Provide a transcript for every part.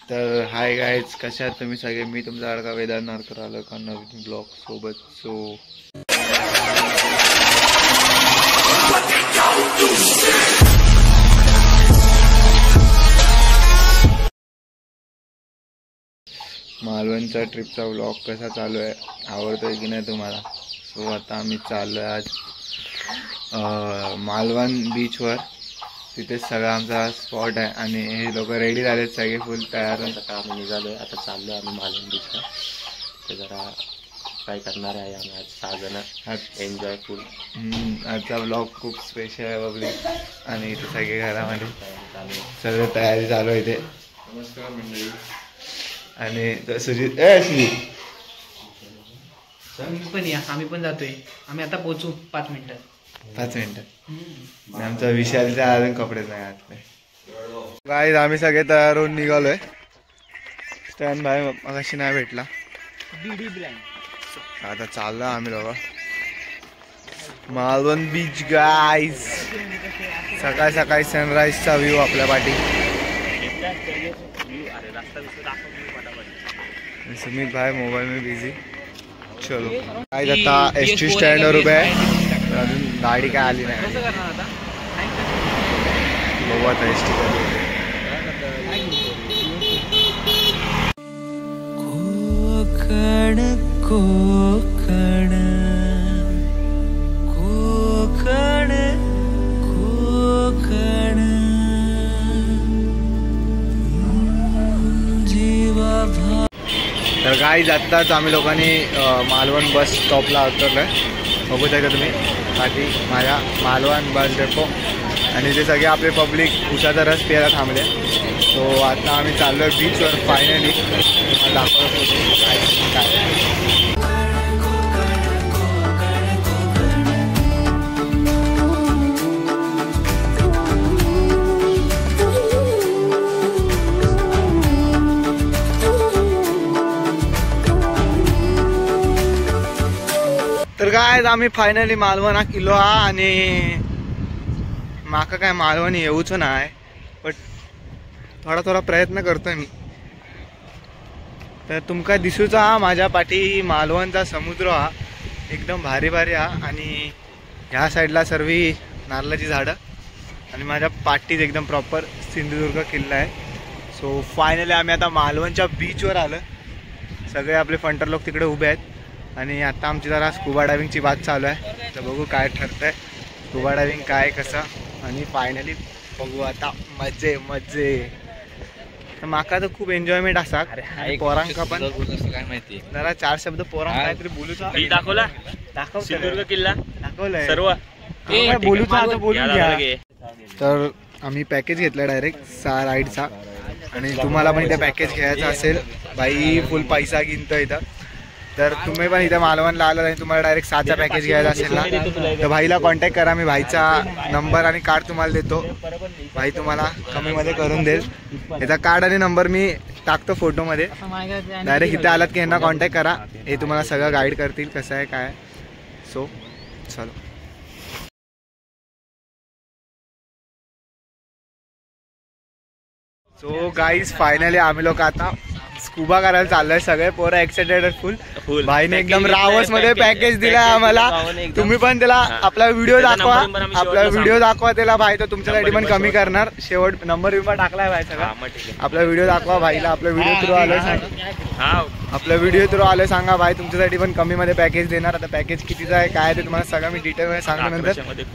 तर hi guys, कशा आहात तुम्ही सगळे? मी तुमचा लाडका वेदांत नारकर आलो का नवीन ब्लॉग सोबत. सो मालवणचा ट्रिपचा ब्लॉग कसा चालू आहे, आवडतोय की नाही तुम्हाला? सो आता आम्ही चाललो आहे आज मालवण बीचवर. तिथेच सगळा आमचा स्पॉट आहे आणि हे लोक रेडी झालेत, सगळे फुल तयार. आता आम्ही निघालोय, आता चाललोय आम्ही मालवण बीचला. तर जरा काय करणार आहे आम्ही आज 6 जण एन्जॉय फुल. आजचा ब्लॉग खूप स्पेशल आहे पब्लिक. आणि इथे सगळे घरामध्ये सगळं तयारी चालू आहे इथे. नमस्कार मंडळी. आणि सुजित पण या, आम्ही पण जातोय. आम्ही आता पोहोचू 5 मिनिटात. 5 मिनिटं. आमचा विशालचा अजून कपडेच नाही घातले. गाईज आम्ही सगळे तयार होऊन निघालोय. स्टॅन बाय मगाशी नाही भेटला. आता चाललो आम्ही लोक मालवण बीच. गाईज सकाळी सकाळी सनराईजचा व्ह्यू आपल्या पाठी. सुमित भाई मोबाईल में बिझी. चलो गाईज आता एसटी स्टँडवर उभे आहे. अजून गाडी काय आली नाही. बघू आता एसटी कधी येते. कोकण कोकण कोकण कोकण जीवा. तर गाईज आत्ताच आम्ही लोकांनी मालवण बस स्टॉपला उतरलोय. बघू शकता तुम्ही पाठी माझ्या मालवण बस डेपो. आणि ते सगळे आपले पब्लिक उसाचा रस प्यायला थांबले. सो आता आम्ही चाललो आहे बीचवर फायनली. दाखवतो काय. तर काय आम्ही फायनली मालवण हा किलो हा. आणि माका काय मालवण येऊच नाही, बट थोडा प्रयत्न करतोय मी. तर तुमका दिसूचा हा माझ्या पाठी मालवणचा समुद्र हा एकदम भारी भारी हा. आणि ह्या साईडला सर्व नारळाची झाडं आणि माझ्या पाठीत एकदम प्रॉपर सिंधुदुर्ग किल्ला आहे. सो फायनली आम्ही आता मालवणच्या बीचवर आलो. सगळे आपले फंटर लोक तिकडे उभे आहेत. आणि आता आमची जरा स्कुबा डायव्हिंगची बात चालू आहे. तर बघू काय ठरतंय, स्कुबा डायव्हिंग काय कसं. आणि फायनली बघू आता मजे मजे. तर माका तर खूप एन्जॉयमेंट असा. पोरांका पण काय माहिती जरा 4 शब्द पोरांका काहीतरी बोलूचा. दाखवला सिंधुदुर्ग किल्ला दाखवलंय सर्व बोलूचा आता बोलून घ्या. तर आम्ही पॅकेज घेतला डायरेक्ट 6 राईडचा. आणि तुम्हाला पण इथे पॅकेज घ्यायचं असेल बाई फुल पैसा गिनतो इथं. तर तुम्ही पण इथे मालवणला आला आणि तुम्हाला डायरेक्ट 6चा पॅकेज घ्यायचा असेल ना, तर भाईला कॉन्टॅक्ट करा. मी भाईचा नंबर आणि कार्ड तुम्हाला देतो. भाई तुम्हाला कमीमध्ये करून देईल. याचा कार्ड आणि नंबर मी टाकतो फोटोमध्ये. डायरेक्ट इथे आलात की यांना कॉन्टॅक्ट करा. हे तुम्हाला सगळं गाईड करतील कसं आहे काय. सो चलो. सो गाईज फायनली आम्ही लोक आता स्कुबा करायला चाललोय. सगळे पोरं एक्साइटेड फुल. भाईने एकदम रावस मध्ये पॅकेज दिलाय आम्हाला. तुम्ही पण त्याला आपला व्हिडिओ दाखवा, त्याला. भाई तो तुमच्यासाठी पण कमी करणार. शेवट नंबर विंबर टाकलाय भाई सगळा. आपला व्हिडिओ दाखवा भाईला. आपल्या व्हिडिओ थ्रू आलोय सांगा भाई तुमच्यासाठी पण कमी मध्ये पॅकेज देणार. आता पॅकेज कितीचं आहे काय ते तुम्हाला सगळं मी डिटेल मध्ये सांगतो नंतर.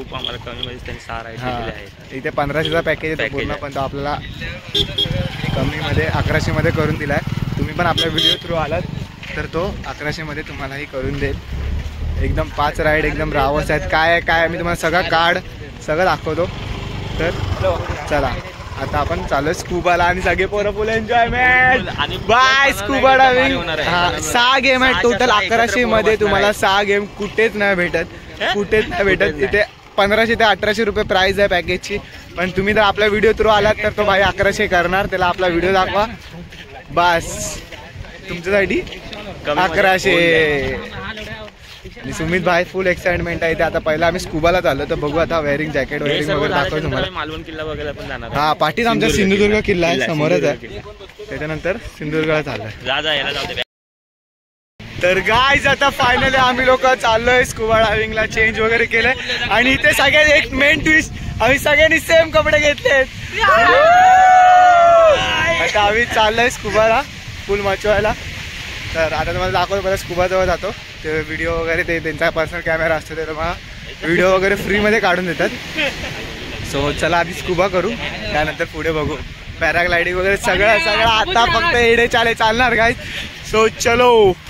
इथे 1500चा पॅकेज येतो पूर्ण, पण तो आपल्याला कमी मध्ये 1100 मध्ये करून दिलाय. तुम्ही पण आपल्या व्हिडिओ थ्रू आलात तर तो 1100 मध्ये तुम्हालाही करून देईल. एकदम 5 राईड एकदम रावस आहेत. काय काय मी तुम्हाला सगळं कार्ड सगळं दाखवतो. तर चला आता आपण चालू स्कुबाला. आणि सगळे पोरं full enjoyment. By scuba diving. हा 6 गेम आहेत टोटल 1100 मध्ये. तुम्हाला 6 गेम कुठेच नाही भेटत. इथे 1500 ते 1800 रुपये प्राइस आहे पॅकेजची. पण तुम्ही जर आपल्या व्हिडिओ थ्रू आलात तर तो भाई 1100 करणार. त्याला आपला व्हिडिओ दाखवा बस तुमच्यासाठी 1100. आणि सुमित भाई फुल एक्साइटमेंट आहे. ते आता पहिला आम्ही स्कुबाला चाललो तर बघू आता वेअरिंग जॅकेट वगैरे दाखवतो तुम्हाला. मालवण किल्ला बघायला पण जाणार. हा पाठीत आमचा सिंधुदुर्ग किल्ला आहे समोरच आहे. त्याच्यानंतर सिंधुदुर्गला चाललोय. याला जाऊ दे. तर गाईज आता फायनली आम्ही लोक चाललोय स्कुबा डायव्हिंगला. चेंज वगैरे केलंय आणि इथे सगळ्यात एक मेन ट्विस्ट, आम्ही सगळ्यांनी सेम कपडे घेतलेत. आता आम्ही चाललोय स्कुबाला फुल मचवायला. तर आता तुम्हाला दाखवतो. पहिला स्कुबा जवळ जातो ते व्हिडिओ वगैरे ते त्यांचा पर्सनल कॅमेरा असतो ते मला व्हिडिओ वगैरे फ्रीमध्ये काढून देतात. सो चला आधी स्कुबा करू त्यानंतर पुढे बघू पॅराग्लायडिंग वगैरे सगळं आता फक्त एडे चाले चालणार गाईज. सो चलो.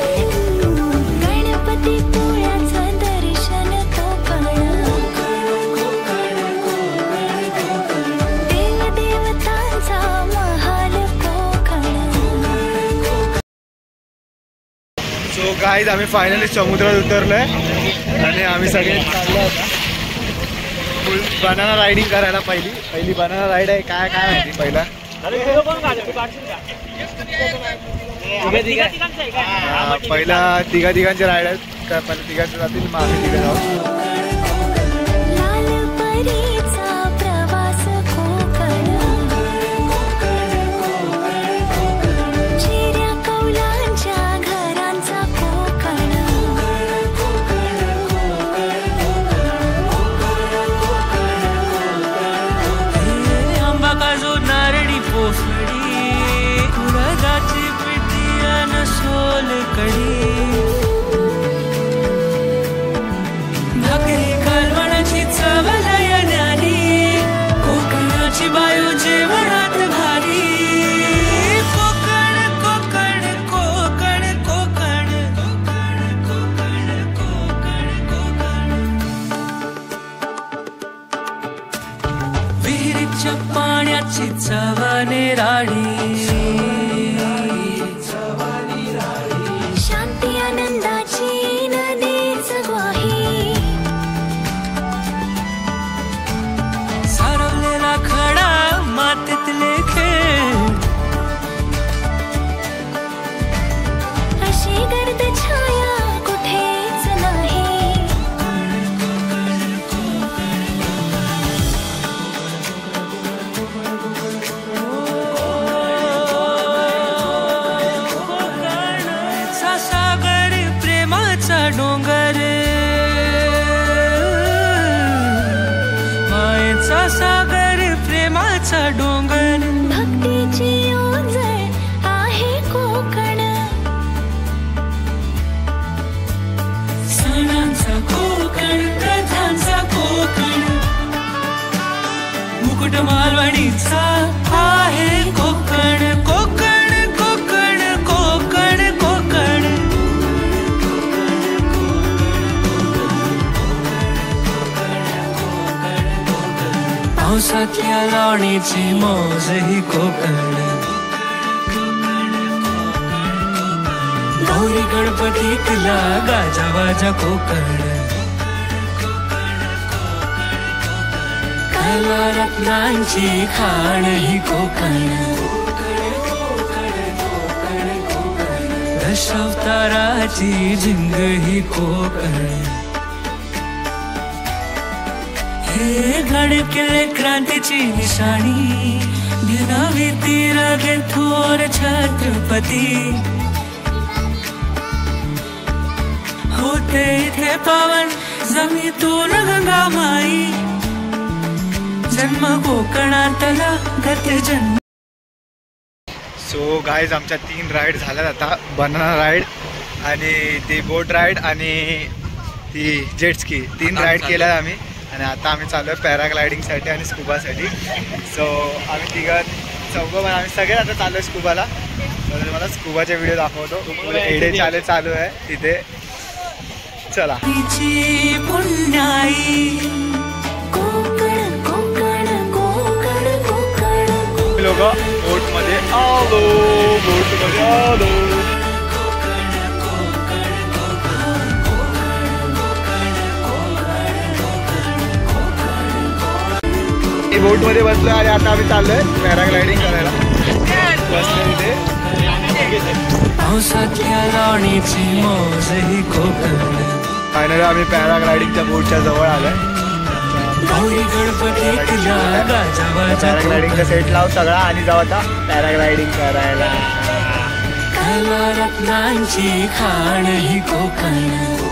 सो गाईज आम्ही फायनली समुद्रात उतरलोय आणि आम्ही सगळे चाललो आता फुल बनाना रायडिंग करायला. पहिली बनाना राईड आहे. काय माहिती पहिला पहिला तिघांचे राईड आहेत. तर पहिल्या तिघांचे जातील मग आम्ही तिघे जाऊ. पाण्याची चवने राडी शांती आनंदाची नदीच ग्वाही सारवलेला खडा मातीतले खेळ अशी गर्द छाया कुठेच नाही. डोंगर मायेचा सागर प्रेमाचा डोंगर भक्तीची ओंजळ आहे कोकण सणांचा कोकण प्रथांचा कोकण मुकुट मालवणीचा आहे कोकण. कोकण पावसातल्या लावणीची मौज ही कोकण. गौरी गणपतीतला गाजावाजा कोकण. कला रत्नांची खाण ही कोकण. दशावताराची झिंग ही कोकण. गडकिल्ले क्रांतीची निशाणी दिनावी तीर थोर छत्रपती होते इथे पावन जमीतून गंगामाई जन्म कोकणातला गत जन्म. सो गाईज आमच्या 3 राईड झाल्यात आता. बनाना राईड आणि ती बोट राईड आणि ती जेटस्की 3 राईड केल्या आम्ही. आणि आता आम्ही चालू आहे पॅराग्लायडिंगसाठी आणि स्कुबासाठी. सो आम्ही चौघं आम्ही सगळे आता चालू आहे स्कुबाला. तर तुम्हाला स्कुबाचे व्हिडिओ दाखवतो. एडे चाले चालू आहे तिथे. चला. लोक बोटमध्ये आलो. बोटमध्ये बसलो आणि आता आम्ही चाललोय पॅराग्लायडिंग करायला. पावसातल्या लावणीची मौज ही कोकण. फायनली आम्ही पॅराग्लायडिंगच्या बोर्डच्या जवळ आलोय. पॅराग्लायडिंगचा सेट लाव सगळा आणि जाऊ आता पॅराग्लायडिंग करायला. कला रत्नांची खाण ही कोकण,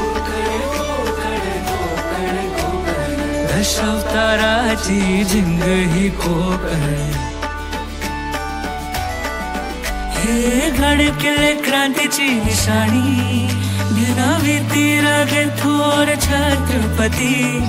दशावताराची झिंग ही कोकण. हे गडकिल्ले क्रांतीची निशाणी, भिनावी तीर थोर छत्रपती.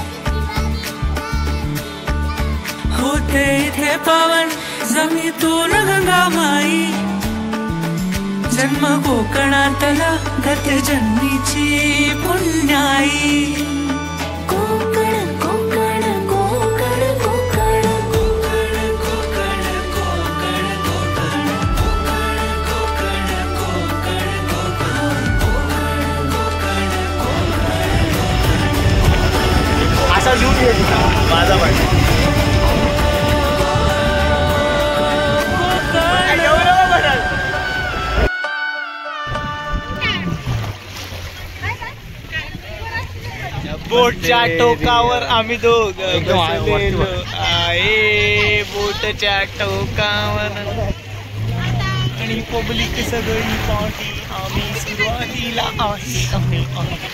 होते इथे पावन जमीतून गंगामाई, जन्म कोकणातला गत जन्मीची पुण्याई. कोकण कोकण कोकण कोकण कोकण कोकण कोकण कोकण कोकण कोकण कोकण. असा झूट येतो माझा पण. बोटच्या टोकावर आम्ही दोघं बसलेलो आहे, बोटच्या टोकावर आणि पब्लिक सगळी पाठी आम्ही सुरुवातीला आहे.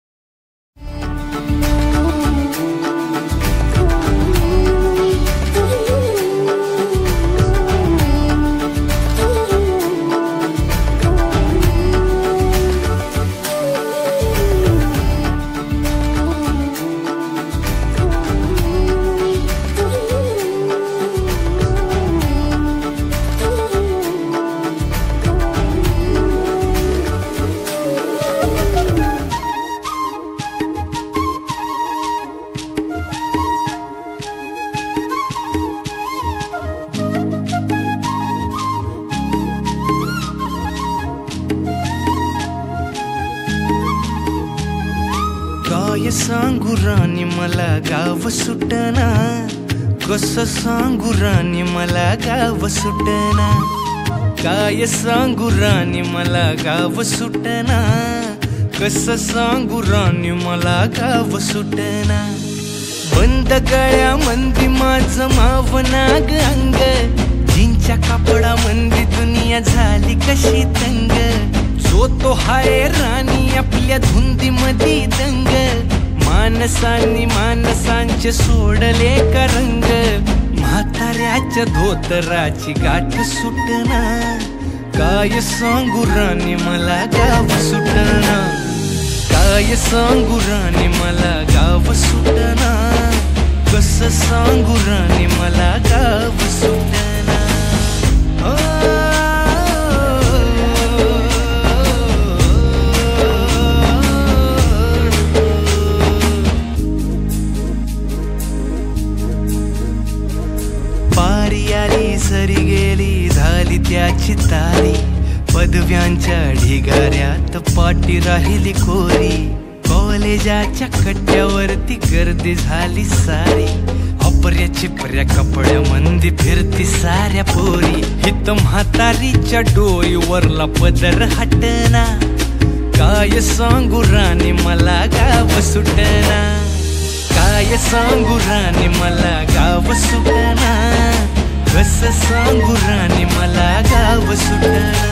काय सांगू राणी मला गाव सुटना, कसं सांगू राणी मला गाव सुटना. काय सांगू राणी मला गाव सुटना, कसं सांगू राणी मला गाव सुटना. बंद गळ्या मंदी माझं मावनाग अंग, जिंच्या कापडा मंदी दुनिया झाली कशी तंग. जो तो हाय राणी आपल्या धुंदी मधी दंग, मानसांनी मानसांचे सोडले का रंग. म्हाताऱ्याच्या धोतराची गाठ सुटना, काय सांगू राणी मला गाव सुटना. काय सांगू राणी मला गाव सुटना, कसं सांगू राणी मला गाव सुटना. पारी आली सरी गेली झाली त्याची तारी, पदव्यांच्या ढिगाऱ्यात पाटी राहिली कोरी. कॉलेजाच्या कट्ट्यावरती गर्दी झाली सारी, अपर्या चिपऱ्या कपड्या मंदी फिरती साऱ्या पोरी. हित म्हातारीच्या डोईवरला पदर हटना, काय सांगू राणी मला गाव सुटना. काय सांगू राणी मला गाव सुटना, कसं सांगू राणी मला गाव सुटना.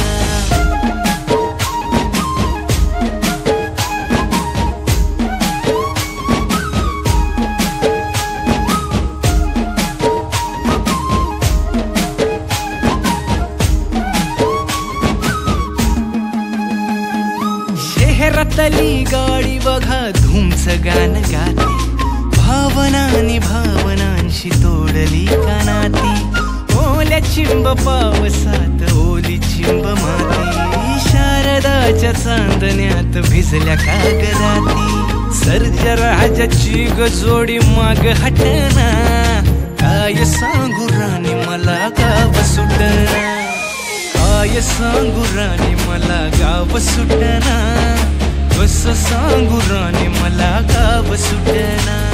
शहरातली गाडी बघा धूमचं गाणं गाते, भावनानी भावनांशी तोडली कानाती. ओल्या चिंब पावसात ओली चिंब माती, शारदाच्या चांदण्यात भिजल्या कागदाती. सर्जराजाची गजोडी माग हटना, काय सांगू राणी मला गाव सुटना. काय सांगू राणी मला गाव सुटना, कसं सांगू राणी मला गाव सुटना.